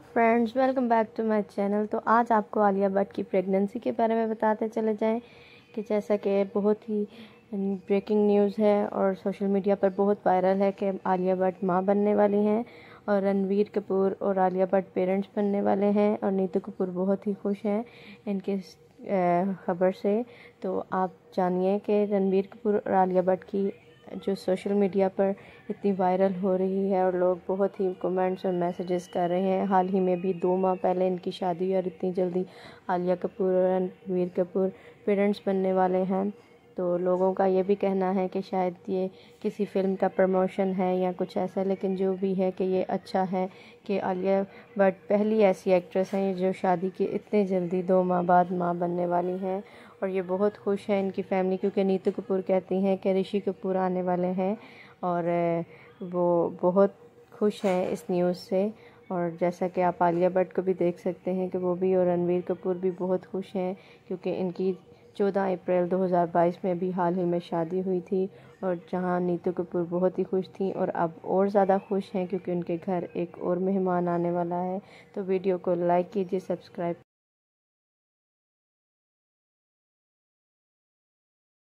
Friends, welcome back to my channel. तो आज आपको आलिया भट्ट की प्रेगनेंसी के बारे में बताते चले जाएं कि जैसा कि बहुत ही ब्रेकिंग न्यूज़ है और सोशल मीडिया पर बहुत वायरल है कि आलिया भट्ट मां बनने वाली हैं और रणवीर कपूर और आलिया भट्ट पेरेंट्स बनने वाले हैं और नीतू कपूर बहुत ही खुश हैं इनके खबर से। तो आप जानिए कि रणवीर कपूर और आलिया भट्ट की जो सोशल मीडिया पर इतनी वायरल हो रही है और लोग बहुत ही कमेंट्स और मैसेजेस कर रहे हैं। हाल ही में भी 2 माह पहले इनकी शादी हुई और इतनी जल्दी आलिया कपूर और रणवीर कपूर पेरेंट्स बनने वाले हैं। तो लोगों का ये भी कहना है कि शायद ये किसी फ़िल्म का प्रमोशन है या कुछ ऐसा, लेकिन जो भी है कि ये अच्छा है कि आलिया भट्ट पहली ऐसी एक्ट्रेस हैं जो शादी के इतने जल्दी 2 माह बाद माँ बनने वाली हैं। और ये बहुत खुश है इनकी फैमिली, क्योंकि नीतू कपूर कहती हैं कि ऋषि कपूर आने वाले हैं और वो बहुत खुश हैं इस न्यूज़ से। और जैसा कि आप आलिया भट्ट को भी देख सकते हैं कि वो भी और रणवीर कपूर भी बहुत खुश हैं, क्योंकि इनकी 14 अप्रैल 2022 में भी हाल ही में शादी हुई थी और जहां नीतू कपूर बहुत ही खुश थी और अब और ज़्यादा खुश हैं क्योंकि उनके घर एक और मेहमान आने वाला है। तो वीडियो को लाइक कीजिए, सब्सक्राइब